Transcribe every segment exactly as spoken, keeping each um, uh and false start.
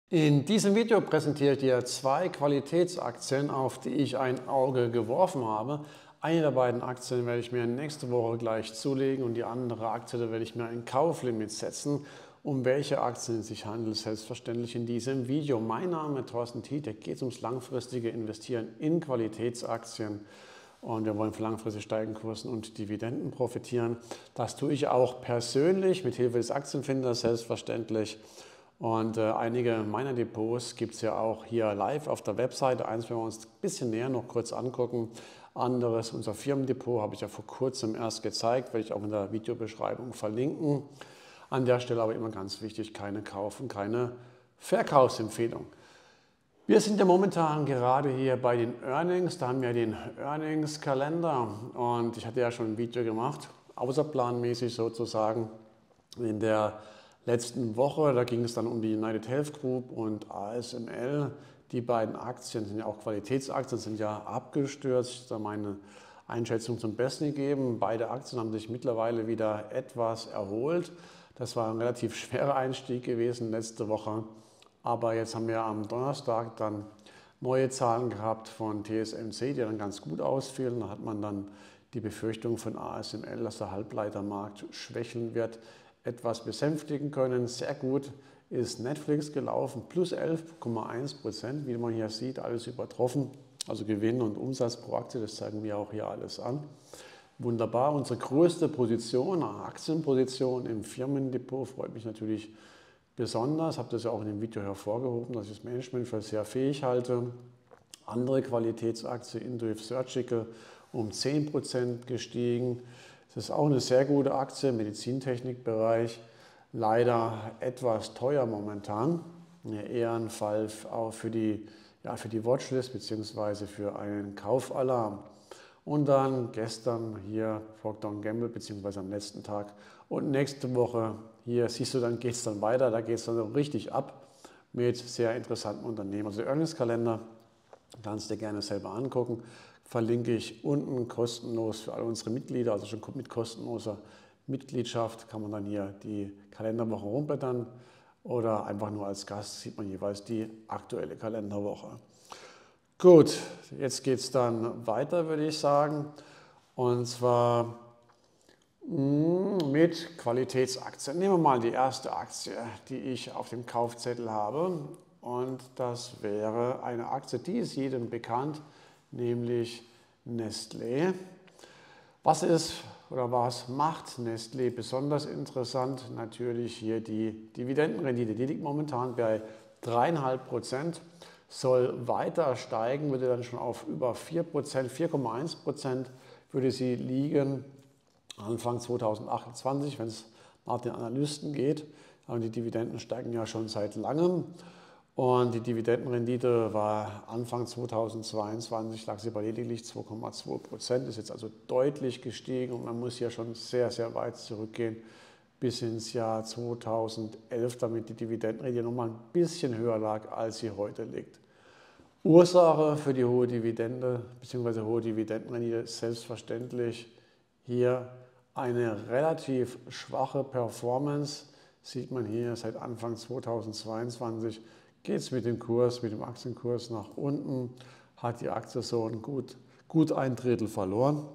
In diesem Video präsentiere ich dir zwei Qualitätsaktien, auf die ich ein Auge geworfen habe. Eine der beiden Aktien werde ich mir nächste Woche gleich zulegen und die andere Aktie, da werde ich mir ein Kauflimit setzen. Um welche Aktien es sich handelt, selbstverständlich in diesem Video. Mein Name ist Thorsten Tietz, geht ums langfristige Investieren in Qualitätsaktien. Und wir wollen von langfristig steigenden Kursen und Dividenden profitieren. Das tue ich auch persönlich mit Hilfe des Aktienfinders selbstverständlich. Und äh, einige meiner Depots gibt es ja auch hier live auf der Webseite. Eins werden wir uns ein bisschen näher noch kurz angucken. Anderes, unser Firmendepot, habe ich ja vor kurzem erst gezeigt, werde ich auch in der Videobeschreibung verlinken. An der Stelle aber immer ganz wichtig, keine Kauf- und keine Verkaufsempfehlung. Wir sind ja momentan gerade hier bei den Earnings. Da haben wir den Earnings-Kalender und ich hatte ja schon ein Video gemacht, außerplanmäßig sozusagen, in der letzten Woche. Da ging es dann um die United Health Group und A S M L. Die beiden Aktien sind ja auch Qualitätsaktien, sind ja abgestürzt. Da meine Einschätzung zum Besten gegeben. Beide Aktien haben sich mittlerweile wieder etwas erholt. Das war ein relativ schwerer Einstieg gewesen letzte Woche. Aber jetzt haben wir am Donnerstag dann neue Zahlen gehabt von T S M C, die dann ganz gut ausfielen. Da hat man dann die Befürchtung von A S M L, dass der Halbleitermarkt schwächeln wird, etwas besänftigen können. Sehr gut ist Netflix gelaufen, plus elf Komma eins Prozent, wie man hier sieht, alles übertroffen. Also Gewinn und Umsatz pro Aktie, das zeigen wir auch hier alles an. Wunderbar, unsere größte Position, Aktienposition im Firmendepot, freut mich natürlich besonders. Ich habe das ja auch in dem Video hervorgehoben, dass ich das Management für sehr fähig halte. Andere Qualitätsaktie, Intuitive Surgical, um zehn Prozent gestiegen. Das ist auch eine sehr gute Aktie im Medizintechnikbereich, leider etwas teuer momentan. Ja, eher ein Fall auch für die, ja, für die Watchlist bzw. für einen Kaufalarm. Und dann gestern hier Procter und Gamble bzw. am letzten Tag und nächste Woche hier siehst du, dann geht es dann weiter, da geht es dann richtig ab mit sehr interessanten Unternehmen. Also der Earnings-Kalender kannst du dir gerne selber angucken. Verlinke ich unten kostenlos für alle unsere Mitglieder, also schon mit kostenloser Mitgliedschaft kann man dann hier die Kalenderwoche rumblättern oder einfach nur als Gast sieht man jeweils die aktuelle Kalenderwoche. Gut, jetzt geht es dann weiter, würde ich sagen, und zwar mit Qualitätsaktien. Nehmen wir mal die erste Aktie, die ich auf dem Kaufzettel habe, und das wäre eine Aktie, die ist jedem bekannt, nämlich Nestlé. Was ist oder was macht Nestlé besonders interessant? Natürlich hier die Dividendenrendite. Die liegt momentan bei drei Komma fünf Prozent, soll weiter steigen, würde dann schon auf über vier Prozent, vier Komma eins Prozent würde sie liegen Anfang zweitausendachtundzwanzig, wenn es nach den Analysten geht. Aber die Dividenden steigen ja schon seit langem. Und die Dividendenrendite war Anfang zweitausendzweiundzwanzig, lag sie bei lediglich zwei Komma zwei Prozent, ist jetzt also deutlich gestiegen und man muss hier schon sehr, sehr weit zurückgehen bis ins Jahr zweitausendelf, damit die Dividendenrendite noch mal ein bisschen höher lag, als sie heute liegt. Ursache für die hohe Dividende bzw. hohe Dividendenrendite ist selbstverständlich hier eine relativ schwache Performance. Sieht man hier seit Anfang zweitausendzweiundzwanzig. Geht es mit dem Kurs, mit dem Aktienkurs nach unten, hat die Aktie so ein gut, gut ein Drittel verloren.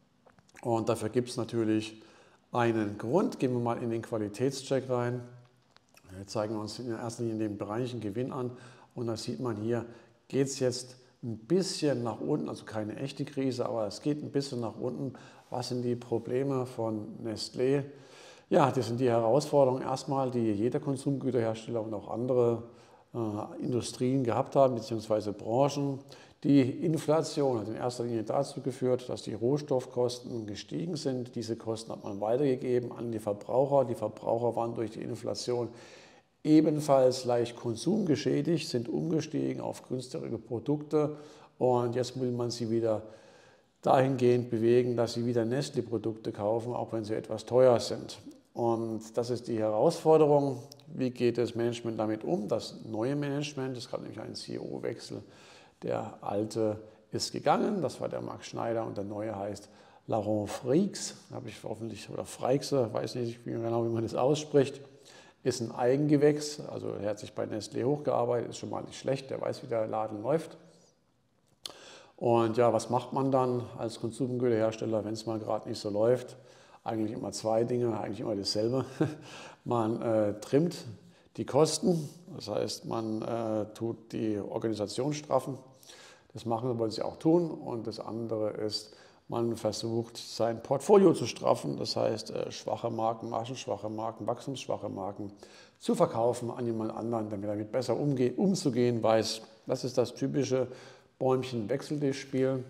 Und dafür gibt es natürlich einen Grund. Gehen wir mal in den Qualitätscheck rein. Hier zeigen wir uns in erster Linie den Bereichen Gewinn an. Und da sieht man hier, geht es jetzt ein bisschen nach unten, also keine echte Krise, aber es geht ein bisschen nach unten. Was sind die Probleme von Nestlé? Ja, das sind die Herausforderungen erstmal, die jeder Konsumgüterhersteller und auch andere äh, Industrien gehabt haben, beziehungsweise Branchen. Die Inflation hat in erster Linie dazu geführt, dass die Rohstoffkosten gestiegen sind. Diese Kosten hat man weitergegeben an die Verbraucher. Die Verbraucher waren durch die Inflation ebenfalls leicht konsumgeschädigt, sind umgestiegen auf günstigere Produkte und jetzt will man sie wieder dahingehend bewegen, dass sie wieder Nestlé-Produkte kaufen, auch wenn sie etwas teuer sind. Und das ist die Herausforderung. Wie geht das Management damit um? Das neue Management, es gab nämlich einen C E O-Wechsel. Der alte ist gegangen, das war der Max Schneider, und der neue heißt Laurent Freix, habe ich hoffentlich, oder Freixer, weiß nicht genau, wie man das ausspricht. ist ein Eigengewächs, also er hat sich bei Nestlé hochgearbeitet, ist schon mal nicht schlecht, der weiß, wie der Laden läuft. Und ja, was macht man dann als Konsumgüterhersteller, wenn es mal gerade nicht so läuft? Eigentlich immer zwei Dinge, eigentlich immer dasselbe. Man äh, trimmt die Kosten, das heißt, man äh, tut die Organisation straffen. Das machen wollen sie auch tun. Und das andere ist, man versucht, sein Portfolio zu straffen, das heißt, äh, schwache Marken, margenschwache Marken, wachstumsschwache Marken zu verkaufen an jemand anderen, damit er damit besser umge umzugehen weiß. Das ist das typische Bäumchen-Wechseltischspiel.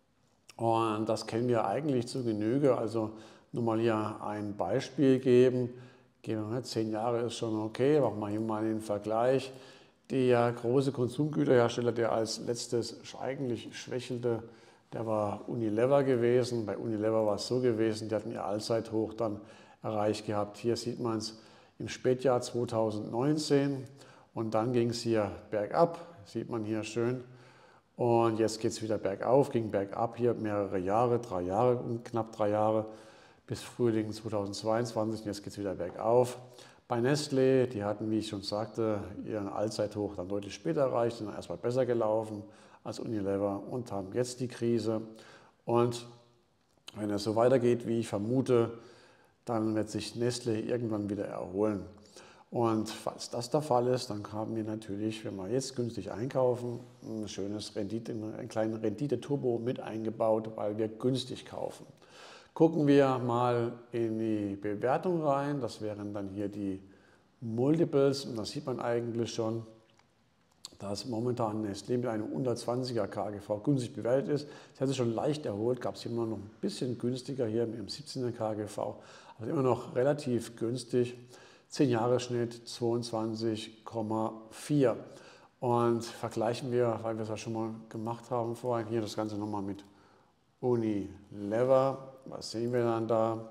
Und das kennen wir eigentlich zu Genüge. Also nur mal hier ein Beispiel geben. Zehn Jahre ist schon okay, machen wir hier mal den Vergleich. Der große Konsumgüterhersteller, der als letztes eigentlich schwächelte, der war Unilever gewesen. Bei Unilever war es so gewesen, die hatten ihr Allzeithoch dann erreicht gehabt. Hier sieht man es im Spätjahr zweitausendneunzehn und dann ging es hier bergab, sieht man hier schön. Und jetzt geht es wieder bergauf, ging bergab hier mehrere Jahre, drei Jahre, knapp drei Jahre bis Frühling zweitausendzweiundzwanzig und jetzt geht es wieder bergauf. Bei Nestlé, die hatten, wie ich schon sagte, ihren Allzeithoch dann deutlich später erreicht, sind dann erstmal besser gelaufen als Unilever und haben jetzt die Krise. Und wenn es so weitergeht, wie ich vermute, dann wird sich Nestlé irgendwann wieder erholen. Und falls das der Fall ist, dann haben wir natürlich, wenn wir jetzt günstig einkaufen, ein schönes Rendite, einen kleinen Rendite-Turbo mit eingebaut, weil wir günstig kaufen. Gucken wir mal in die Bewertung rein, das wären dann hier die Multiples und da sieht man eigentlich schon, dass momentan Nestlé mit einem unter zwanziger K G V günstig bewertet ist. Das hat sich schon leicht erholt, gab es immer noch ein bisschen günstiger hier mit dem siebzehner K G V, aber immer noch relativ günstig. zehn Jahre Schnitt zweiundzwanzig Komma vier. Und vergleichen wir, weil wir es ja schon mal gemacht haben vorhin, hier das Ganze nochmal mit Unilever. Was sehen wir dann da?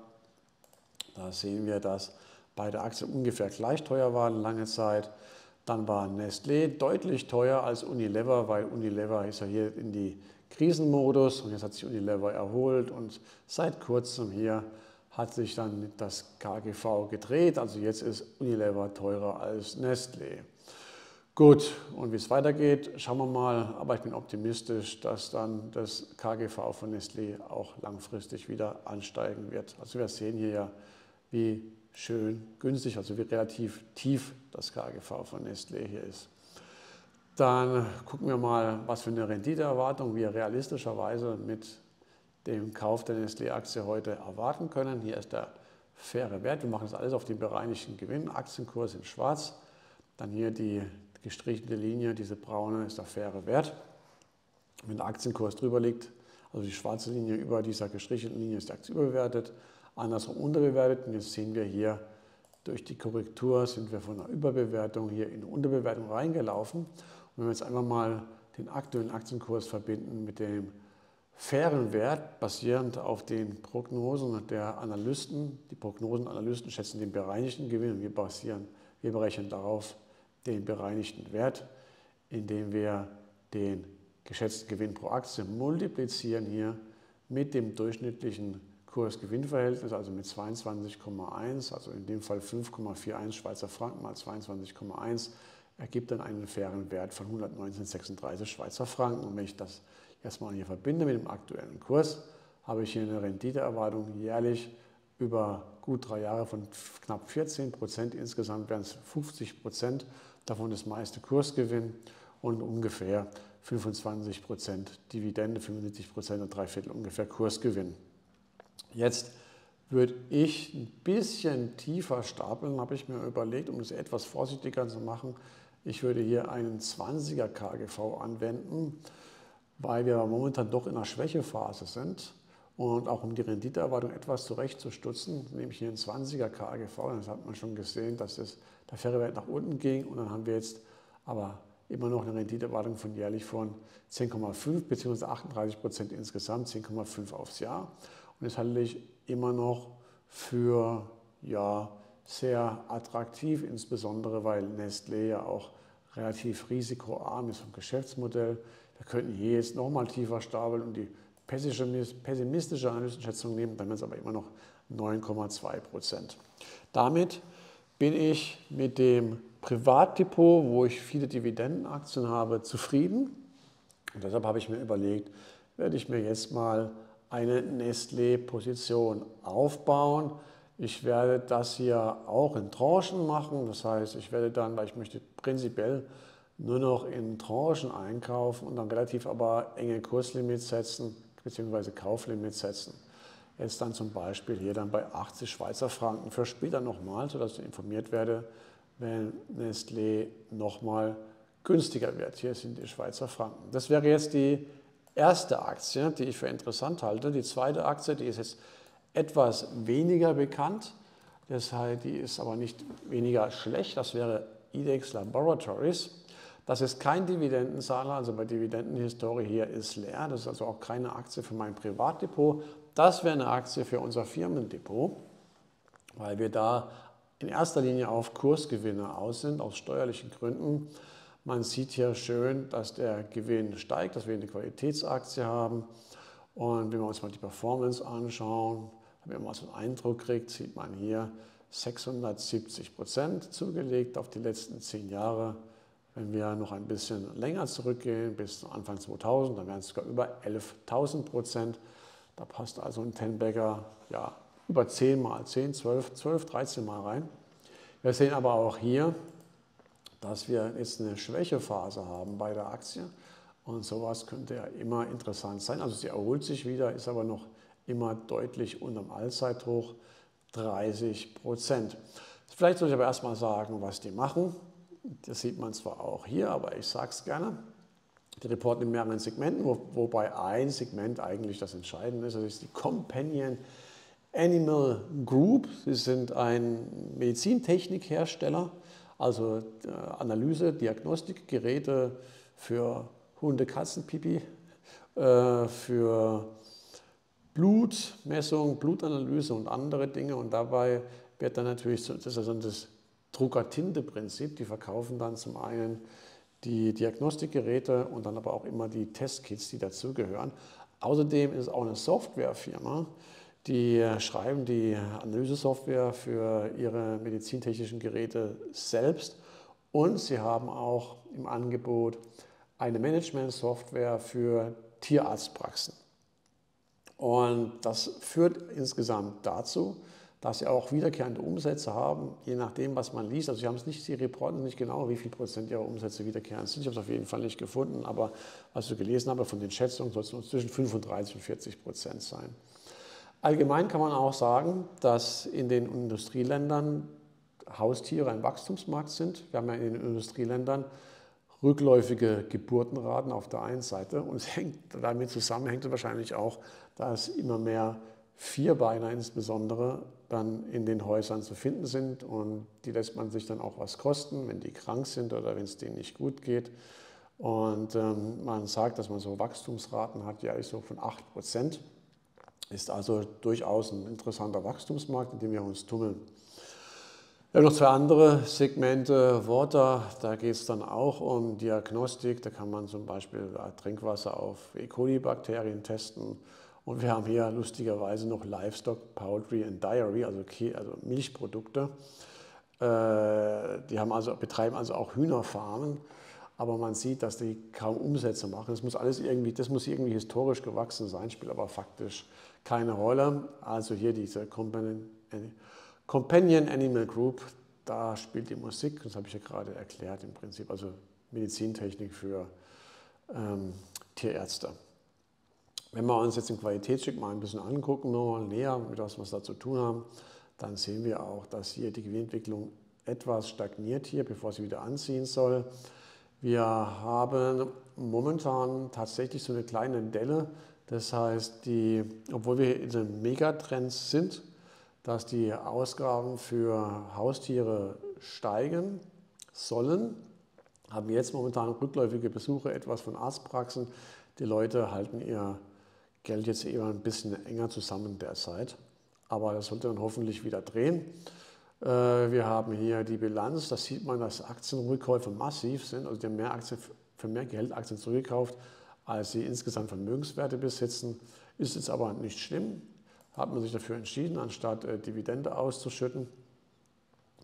Da sehen wir, dass beide Aktien ungefähr gleich teuer waren lange Zeit. Dann war Nestlé deutlich teuer als Unilever, weil Unilever ist ja hier in die Krisenmodus und jetzt hat sich Unilever erholt und seit kurzem hier hat sich dann das K G V gedreht, also jetzt ist Unilever teurer als Nestlé. Gut, und wie es weitergeht, schauen wir mal, aber ich bin optimistisch, dass dann das K G V von Nestlé auch langfristig wieder ansteigen wird. Also wir sehen hier ja, wie schön günstig, also wie relativ tief das K G V von Nestlé hier ist. Dann gucken wir mal, was für eine Renditeerwartung wir realistischerweise mit dem Kauf der Nestlé-Aktie heute erwarten können. Hier ist der faire Wert. Wir machen das alles auf den bereinigten Gewinn. Aktienkurs in schwarz. Dann hier die gestrichelte Linie, diese braune, ist der faire Wert. Wenn der Aktienkurs drüber liegt, also die schwarze Linie über dieser gestrichelten Linie, ist die Aktie überbewertet. Andersrum unterbewertet. Und jetzt sehen wir hier, durch die Korrektur sind wir von einer Überbewertung hier in eine Unterbewertung reingelaufen. Und wenn wir jetzt einfach mal den aktuellen Aktienkurs verbinden mit dem fairen Wert, basierend auf den Prognosen der Analysten. Die Prognosen der Analysten schätzen den bereinigten Gewinn und wir, basieren, wir berechnen darauf den bereinigten Wert, indem wir den geschätzten Gewinn pro Aktie multiplizieren hier mit dem durchschnittlichen Kurs-Gewinn-Verhältnis, also mit zweiundzwanzig Komma eins, also in dem Fall fünf Komma einundvierzig Schweizer Franken mal zweiundzwanzig Komma eins, ergibt dann einen fairen Wert von hundertneunzehn Komma sechsunddreißig Schweizer Franken. Und wenn ich das erstmal hier verbinde mit dem aktuellen Kurs, habe ich hier eine Renditeerwartung jährlich über gut drei Jahre von knapp vierzehn Prozent. Insgesamt wären es fünfzig Prozent, davon das meiste Kursgewinn und ungefähr fünfundzwanzig Prozent Dividende, fünfundsiebzig Prozent und drei Viertel ungefähr Kursgewinn. Jetzt würde ich ein bisschen tiefer stapeln, habe ich mir überlegt, um das etwas vorsichtiger zu machen. Ich würde hier einen zwanziger K G V anwenden, weil wir momentan doch in einer Schwächephase sind und auch um die Renditeerwartung etwas zurechtzustutzen, nehme ich hier einen zwanziger K G V, das hat man schon gesehen, dass das, der faire Wert nach unten ging und dann haben wir jetzt aber immer noch eine Renditeerwartung von jährlich von zehn Komma fünf bzw. achtunddreißig Prozent insgesamt, zehn Komma fünf aufs Jahr. Und das halte ich immer noch für ja, sehr attraktiv, insbesondere weil Nestlé ja auch relativ risikoarm ist vom Geschäftsmodell. Wir könnten hier jetzt nochmal tiefer stapeln und die pessimistische Analystenschätzung nehmen, dann wären es aber immer noch neun Komma zwei Prozent. Damit bin ich mit dem Privatdepot, wo ich viele Dividendenaktien habe, zufrieden. Und deshalb habe ich mir überlegt, werde ich mir jetzt mal eine Nestlé-Position aufbauen. Ich werde das hier auch in Tranchen machen. Das heißt, ich werde dann, weil ich möchte prinzipiell nur noch in Tranchen einkaufen und dann relativ aber enge Kurslimits setzen, beziehungsweise Kauflimits setzen. Jetzt dann zum Beispiel hier dann bei achtzig Schweizer Franken für später nochmal, sodass ich informiert werde, wenn Nestlé nochmal günstiger wird. Hier sind die Schweizer Franken. Das wäre jetzt die erste Aktie, die ich für interessant halte. Die zweite Aktie, die ist jetzt etwas weniger bekannt, das heißt, die ist aber nicht weniger schlecht. Das wäre IDEX Laboratories. Das ist kein Dividendenzahler, also bei Dividendenhistorie hier ist leer. Das ist also auch keine Aktie für mein Privatdepot. Das wäre eine Aktie für unser Firmendepot, weil wir da in erster Linie auf Kursgewinne aus sind, aus steuerlichen Gründen. Man sieht hier schön, dass der Gewinn steigt, dass wir eine Qualitätsaktie haben. Und wenn wir uns mal die Performance anschauen, wenn man mal so einen Eindruck kriegt, sieht man hier sechshundertsiebzig Prozent zugelegt auf die letzten zehn Jahre. Wenn wir noch ein bisschen länger zurückgehen, bis Anfang zweitausend, dann wären es sogar über elftausend Prozent. Da passt also ein Ten-Bagger ja, über zehn mal, zehn, zwölf, zwölf, dreizehn Mal rein. Wir sehen aber auch hier, dass wir jetzt eine Schwächephase haben bei der Aktie. Und sowas könnte ja immer interessant sein. Also sie erholt sich wieder, ist aber noch immer deutlich unterm Allzeithoch, dreißig Prozent. Vielleicht soll ich aber erstmal sagen, was die machen. Das sieht man zwar auch hier, aber ich sage es gerne. Die reporten in mehreren Segmenten, wo, wobei ein Segment eigentlich das Entscheidende ist. Das ist die Companion Animal Group. Sie sind ein Medizintechnikhersteller, also äh, Analyse, Diagnostikgeräte für Hunde, Katzen, Pipi, äh, für Blutmessung, Blutanalyse und andere Dinge. Und dabei wird dann natürlich, so, das ist also das Drucker-Tinte-Prinzip, die verkaufen dann zum einen die Diagnostikgeräte und dann aber auch immer die Testkits, die dazugehören. Außerdem ist es auch eine Softwarefirma, die schreiben die Analysesoftware für ihre medizintechnischen Geräte selbst und sie haben auch im Angebot eine Management-Software für Tierarztpraxen. Und das führt insgesamt dazu, dass sie auch wiederkehrende Umsätze haben, je nachdem, was man liest. Also sie haben es nicht, sie reporten nicht genau, wie viel Prozent ihrer Umsätze wiederkehrend sind. Ich habe es auf jeden Fall nicht gefunden, aber was ich gelesen habe von den Schätzungen, soll es zwischen fünfunddreißig und vierzig Prozent sein. Allgemein kann man auch sagen, dass in den Industrieländern Haustiere ein Wachstumsmarkt sind. Wir haben ja in den Industrieländern rückläufige Geburtenraten auf der einen Seite und es hängt, damit zusammenhängt es wahrscheinlich auch, dass immer mehr Vierbeiner insbesondere dann in den Häusern zu finden sind und die lässt man sich dann auch was kosten, wenn die krank sind oder wenn es denen nicht gut geht. Und ähm, man sagt, dass man so Wachstumsraten hat, ja, ist so von acht Prozent. Ist also durchaus ein interessanter Wachstumsmarkt, in dem wir uns tummeln. Wir haben noch zwei andere Segmente, Water, da geht es dann auch um Diagnostik. Da kann man zum Beispiel Trinkwasser auf E. coli-Bakterien testen. Und wir haben hier lustigerweise noch Livestock, Poultry and Dairy, also, also Milchprodukte. Äh, die haben also, betreiben also auch Hühnerfarmen, aber man sieht, dass die kaum Umsätze machen. Das muss alles irgendwie, das muss irgendwie historisch gewachsen sein, spielt aber faktisch keine Rolle. Also hier diese Companion, Companion Animal Group, da spielt die Musik, das habe ich ja gerade erklärt im Prinzip, also Medizintechnik für ähm, Tierärzte. Wenn wir uns jetzt den Qualitätscheck mal ein bisschen angucken, nochmal näher, mit was wir da zu tun haben, dann sehen wir auch, dass hier die Gewinnentwicklung etwas stagniert hier, bevor sie wieder anziehen soll. Wir haben momentan tatsächlich so eine kleine Delle, das heißt, die, obwohl wir in einem Megatrend sind, dass die Ausgaben für Haustiere steigen sollen, haben wir jetzt momentan rückläufige Besuche etwas von Arztpraxen. Die Leute halten ihr Geld jetzt eher ein bisschen enger zusammen derzeit, aber das sollte dann hoffentlich wieder drehen. Wir haben hier die Bilanz, da sieht man, dass Aktienrückkäufe massiv sind, also die haben mehr Aktien, für mehr Geld Aktien zurückgekauft, als sie insgesamt Vermögenswerte besitzen. Ist jetzt aber nicht schlimm, hat man sich dafür entschieden, anstatt Dividende auszuschütten.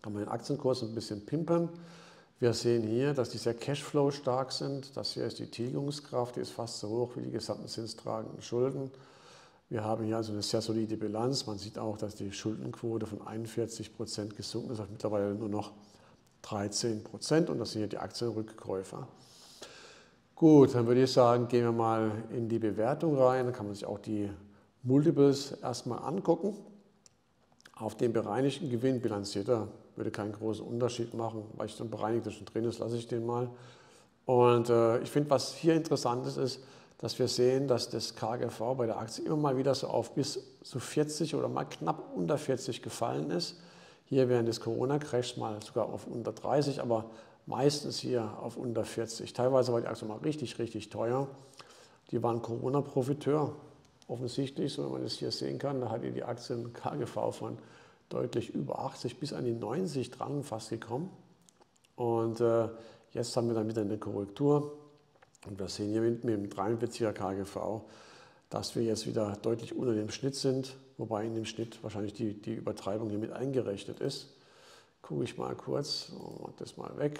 Kann man den Aktienkurs ein bisschen pimpen. Wir sehen hier, dass die sehr Cashflow stark sind. Das hier ist die Tilgungskraft, die ist fast so hoch wie die gesamten zinstragenden Schulden. Wir haben hier also eine sehr solide Bilanz. Man sieht auch, dass die Schuldenquote von einundvierzig Prozent gesunken ist auf mittlerweile nur noch dreizehn Prozent und das sind hier die Aktienrückkäufer. Gut, dann würde ich sagen, gehen wir mal in die Bewertung rein. Da kann man sich auch die Multiples erstmal angucken. Auf den bereinigten Gewinn bilanzierter würde keinen großen Unterschied machen, weil ich so ein bereinigter schon drin ist, lasse ich den mal. Und äh, ich finde, was hier interessant ist, ist, dass wir sehen, dass das K G V bei der Aktie immer mal wieder so auf bis zu vierzig oder mal knapp unter vierzig gefallen ist. Hier während des Corona-Crashs mal sogar auf unter dreißig, aber meistens hier auf unter vierzig. Teilweise war die Aktie mal richtig, richtig teuer. Die waren Corona-Profiteur, offensichtlich, so wie man das hier sehen kann. Da hat die Aktie ein K G V von deutlich über achtzig bis an die neunzig dran fast gekommen. Und äh, jetzt haben wir dann wieder eine Korrektur. Und wir sehen hier mit, mit dem dreiundvierziger K G V, dass wir jetzt wieder deutlich unter dem Schnitt sind, wobei in dem Schnitt wahrscheinlich die, die Übertreibung hier mit eingerechnet ist. Gucke ich mal kurz, oh, das mal weg.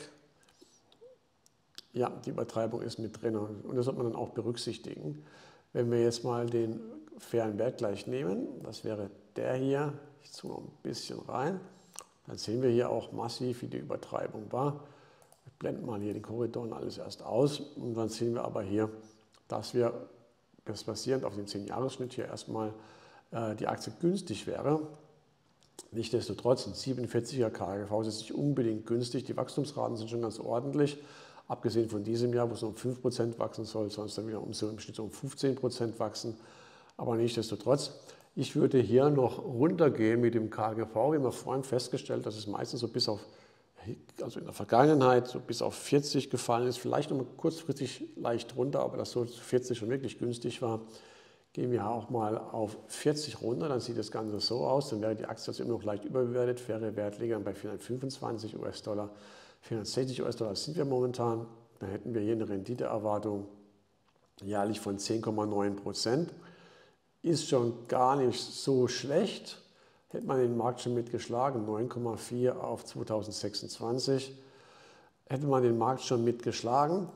Ja, die Übertreibung ist mit drin und das sollte man dann auch berücksichtigen. Wenn wir jetzt mal den fairen Wert gleich nehmen, das wäre der hier, ich zoome noch ein bisschen rein, dann sehen wir hier auch massiv, wie die Übertreibung war. Wir blenden mal hier den Korridor und alles erst aus und dann sehen wir aber hier, dass wir, das basierend auf dem zehn Jahres Schnitt hier erstmal äh, die Aktie günstig wäre. Nichtsdestotrotz, ein siebenundvierziger K G V ist nicht unbedingt günstig, die Wachstumsraten sind schon ganz ordentlich. Abgesehen von diesem Jahr, wo es um fünf Prozent wachsen soll, soll es dann wieder um so im Schnitt um fünfzehn Prozent wachsen. Aber nichtsdestotrotz, ich würde hier noch runtergehen mit dem K G V. Wir haben vorhin festgestellt, dass es meistens so bis auf, also in der Vergangenheit, so bis auf vierzig gefallen ist. Vielleicht noch mal kurzfristig leicht runter, aber dass so vierzig schon wirklich günstig war. Gehen wir auch mal auf vierzig runter, dann sieht das Ganze so aus. Dann wäre die Aktie also immer noch leicht überbewertet. Faire Wert liegt dann bei vierhundertfünfundzwanzig US-Dollar. vierhundertsechzig US-Dollar sind wir momentan. Dann hätten wir hier eine Renditeerwartung jährlich von zehn Komma neun Prozent. Ist schon gar nicht so schlecht. Hätte man den Markt schon mitgeschlagen, neun Komma vier auf zweitausendsechsundzwanzig. Hätte man den Markt schon mitgeschlagen.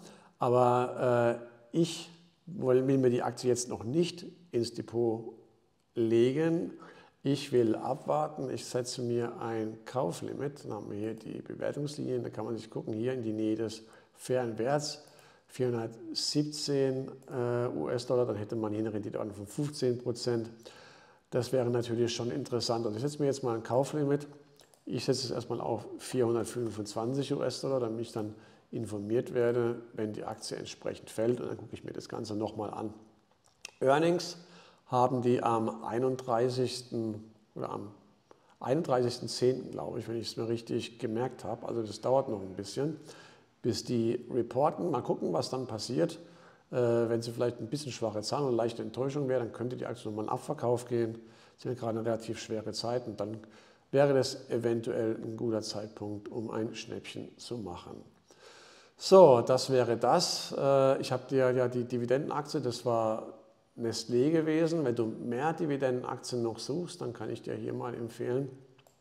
Aber äh, ich will mir die Aktie jetzt noch nicht ins Depot legen. Ich will abwarten, ich setze mir ein Kauflimit, dann haben wir hier die Bewertungslinien, da kann man sich gucken, hier in die Nähe des fairen Werts, vierhundertsiebzehn äh, US-Dollar, dann hätte man hier eine Rendite von fünfzehn Prozent. Das wäre natürlich schon interessant. Und ich setze mir jetzt mal ein Kauflimit, ich setze es erstmal auf vierhundertfünfundzwanzig US-Dollar, damit ich dann informiert werde, wenn die Aktie entsprechend fällt und dann gucke ich mir das Ganze nochmal an. Earnings haben die am einunddreißigsten oder am einunddreißigsten zehnten glaube ich, wenn ich es mir richtig gemerkt habe. Also das dauert noch ein bisschen, bis die reporten. Mal gucken, was dann passiert. Äh, wenn sie vielleicht ein bisschen schwache Zahlen oder leichte Enttäuschung wäre, dann könnte die Aktie nochmal in Abverkauf gehen. Das sind ja gerade eine relativ schwere Zeit und dann wäre das eventuell ein guter Zeitpunkt, um ein Schnäppchen zu machen. So, das wäre das. Ich habe dir ja die Dividendenaktie, das war Nestlé gewesen. Wenn du mehr Dividendenaktien noch suchst, dann kann ich dir hier mal empfehlen,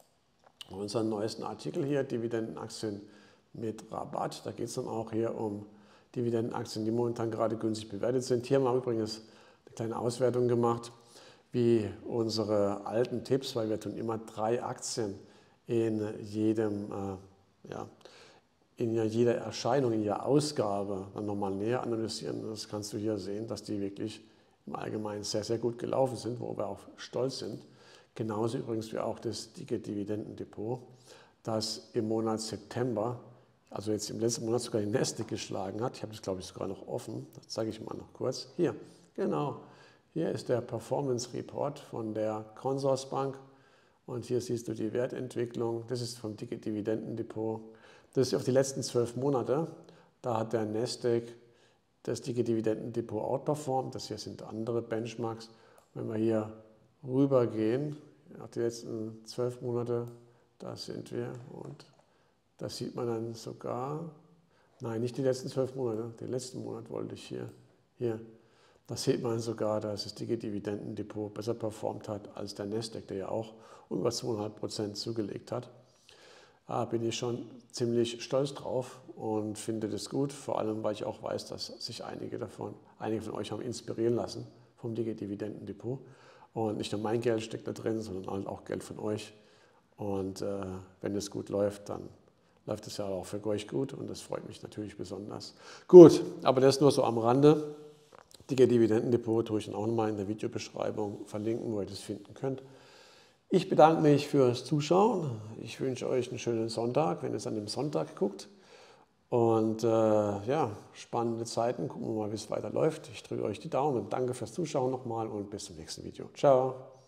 unseren neuesten Artikel hier, Dividendenaktien mit Rabatt. Da geht es dann auch hier um Dividendenaktien, die momentan gerade günstig bewertet sind. Hier haben wir übrigens eine kleine Auswertung gemacht, wie unsere alten Tipps, weil wir tun immer drei Aktien in jedem, äh, ja, in jeder Erscheinung, in jeder Ausgabe dann nochmal näher analysieren. Das kannst du hier sehen, dass die wirklich im Allgemeinen sehr, sehr gut gelaufen sind, wo wir auch stolz sind. Genauso übrigens wie auch das dicke Dividendendepot, das im Monat September, also jetzt im letzten Monat sogar die Nasdaq geschlagen hat. Ich habe das, glaube ich, sogar noch offen. Das zeige ich mal noch kurz. Hier, genau. Hier ist der Performance Report von der Consorsbank und hier siehst du die Wertentwicklung. Das ist vom dicke Dividendendepot. Das ist auf die letzten zwölf Monate. Da hat der Nasdaq das dicke Dividendendepot outperformt. Das hier sind andere Benchmarks. Wenn wir hier rübergehen, auf die letzten zwölf Monate, da sind wir und das sieht man dann sogar, nein, nicht die letzten zwölf Monate, den letzten Monat wollte ich hier, hier. Da sieht man sogar, dass das dicke Dividendendepot besser performt hat als der Nasdaq, der ja auch über zwei Komma fünf Prozent zugelegt hat. äh, bin ich schon ziemlich stolz drauf und finde das gut, vor allem weil ich auch weiß, dass sich einige davon, einige von euch haben inspirieren lassen vom Digi-Dividenden-Depot. Und nicht nur mein Geld steckt da drin, sondern auch Geld von euch. Und äh, wenn es gut läuft, dann läuft es ja auch für euch gut und das freut mich natürlich besonders. Gut, aber das nur so am Rande. Digi-Dividenden-Depot tue ich dann auch nochmal in der Videobeschreibung verlinken, wo ihr das finden könnt. Ich bedanke mich fürs Zuschauen. Ich wünsche euch einen schönen Sonntag, wenn ihr es an dem Sonntag guckt. Und äh, ja, spannende Zeiten. Gucken wir mal, wie es weiterläuft. Ich drücke euch die Daumen. Danke fürs Zuschauen nochmal und bis zum nächsten Video. Ciao.